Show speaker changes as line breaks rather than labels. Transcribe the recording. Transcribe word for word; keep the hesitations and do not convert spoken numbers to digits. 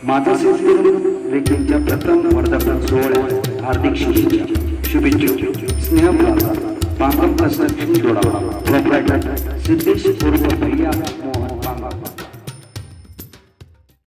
माझा संस्कृत लेखींच्या प्रथम वर्धापन सोहळ्यात हार्दिक शुभेच्छा शुभेच्छा Sneh plaza Pangam construction Doda proprietor Siddhesh उर्फ भैया मोहन पांगम।